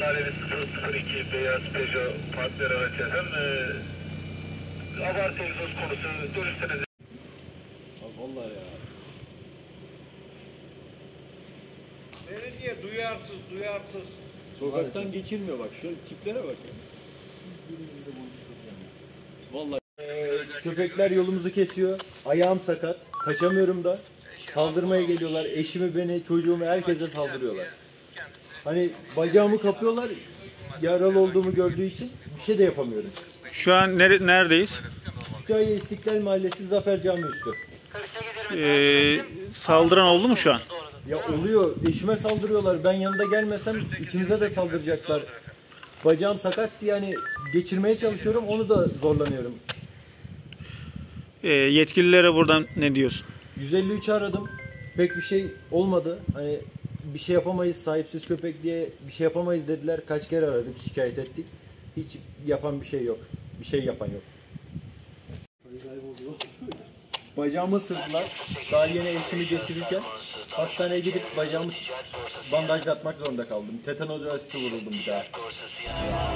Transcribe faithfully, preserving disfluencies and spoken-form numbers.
Laleli sıfır sıfır iki beyaz Peugeot partner araç efendim. Ee, abartı egzoz konusu görürseniz. Vallahi ya. Seni niye duyarsız duyarsız? Sokaktan maalesef geçirmiyor bak. Şöyle tiplere bak ya. Vallahi ee, köpekler yolumuzu kesiyor. Ayağım sakat. Kaçamıyorum da. Saldırmaya geliyorlar. Eşimi, beni, çocuğumu, herkese saldırıyorlar. Hani bacağımı kapıyorlar. Yaralı olduğumu gördüğü için bir şey de yapamıyorum. Şu an nere neredeyiz? Kütahya İstiklal Mahallesi Zafer Cami üstü. Ee, saldıran oldu mu şu an? Ya oluyor. Eşime saldırıyorlar. Ben yanında gelmesem ikimize de saldıracaklar. Bacağım sakat diye hani geçirmeye çalışıyorum. Onu da zorlanıyorum. Ee, yetkililere buradan ne diyorsun? yüz elli üçü aradım. Pek bir şey olmadı. Hani bir şey yapamayız, sahipsiz köpek diye bir şey yapamayız dediler. Kaç kere aradık, şikayet ettik. Hiç yapan bir şey yok. Bir şey yapan yok. Bacağımı ısırdılar. Daha yeni eşimi geçirirken hastaneye gidip bacağımı bandajlatmak zorunda kaldım. Tetanoz aşısı vuruldum bir daha.